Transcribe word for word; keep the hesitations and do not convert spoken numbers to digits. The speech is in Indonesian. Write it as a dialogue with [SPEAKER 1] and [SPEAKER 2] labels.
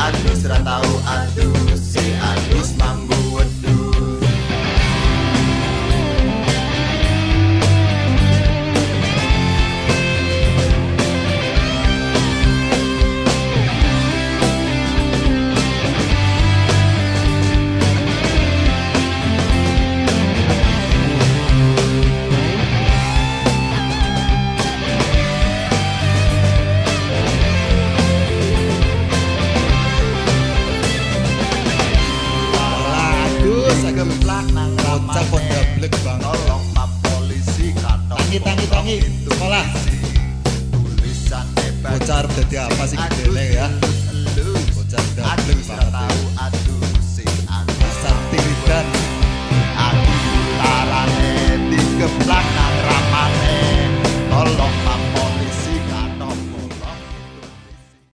[SPEAKER 1] adus ra tau adus, si adus mambu wedus. Gemplak nang
[SPEAKER 2] bocah kok dablek bang.
[SPEAKER 1] tolong ma polisi katok
[SPEAKER 2] Tangi tangi tangi sekolah.
[SPEAKER 1] tulisan hebat
[SPEAKER 2] Bocah arep dadi apa sih gedene?